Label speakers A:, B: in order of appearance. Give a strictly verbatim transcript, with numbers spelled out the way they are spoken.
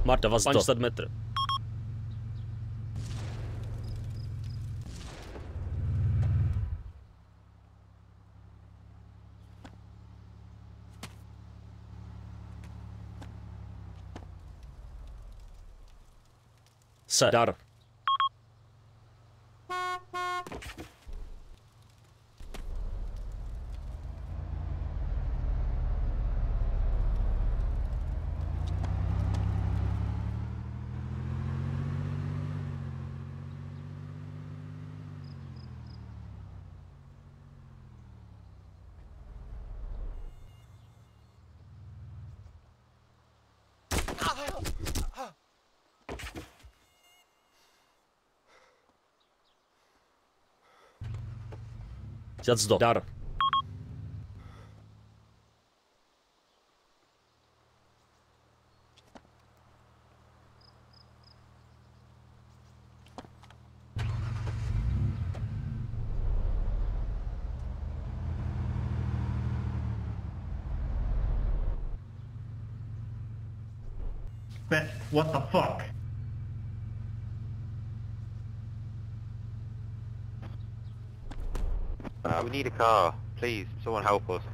A: Marta, was to? pięćset metrów. Dar. Zjadł do. Dar.
B: Beth, what the fuck?
C: Uh, we need a car. Please, someone help us.